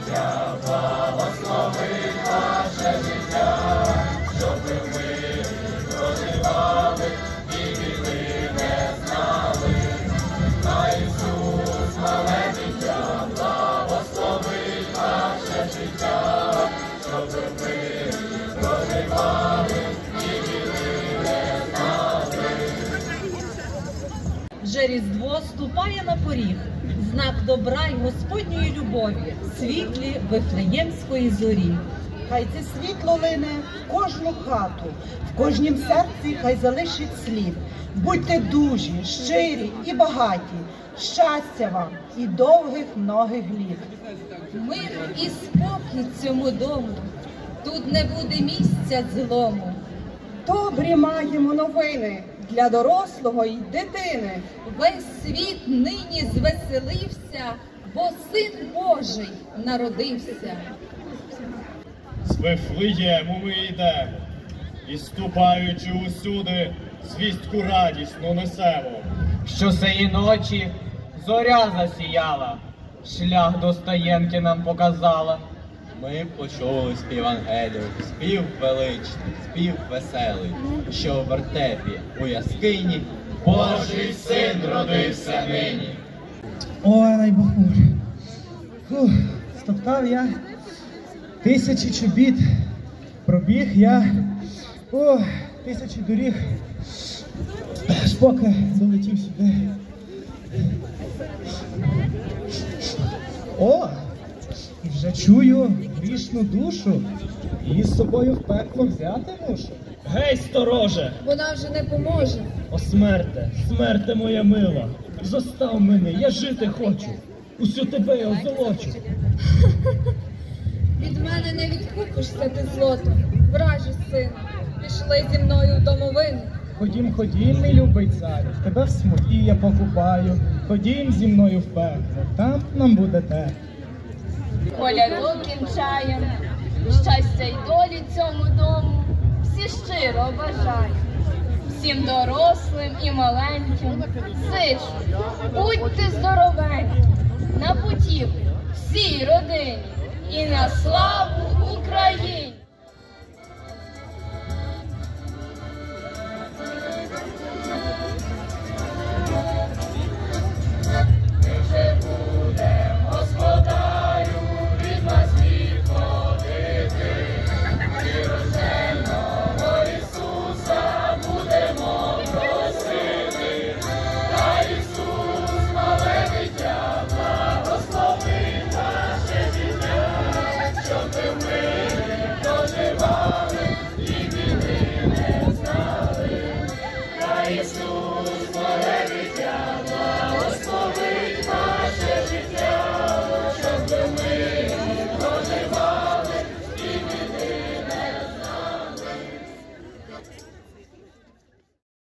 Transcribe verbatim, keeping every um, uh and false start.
Вже Різдво ступає на поріг, знак добра й Господньої любові, світлі Вифлеємської зорі. Хай це світло лине в кожну хату, в кожнім серці хай залишить слід. Будьте дужі, щирі і багаті, щастя вам і довгих многих літ. Мир і спокій цьому дому, тут не буде місця злому. Добрі маємо новини для дорослого й дитини. Весь світ нині звеселився, бо Син Божий народився. З Вифлеєму ми йдемо, і ступаючи усюди, звістку радісну несемо. Що сеї ночі зоря засіяла, шлях до Стаєнки нам показала. Ми почули спів ангелів, спів величний, спів веселий, що в вертепі у яскині Божий син родився нині. Ой, найбахмур. Фух, стоптав я тисячі чобіт, пробіг я о, тисячі доріг, аж поки долетів сюди. О, і вже чую грішну душу, її з собою в пекло взяти мушу. Гей, стороже! Вона вже не поможе. О, смерте, смерте моя мила, зостав мене, я жити хочу, усю тебе я озолочу. Від мене не відкупишся ти злотом, вражий син, пішли зі мною в домовину. Ходім, ходім, мій любий царю, тебе в смуті я покупаю, ходім зі мною в пекло, там нам буде те. Коляду кінчаєм, щастя й долі цьому дому всі щиро бажають. Всім дорослим і маленьким зичу, будьте здоровенькі, на путівку всій родині і на славу Україні!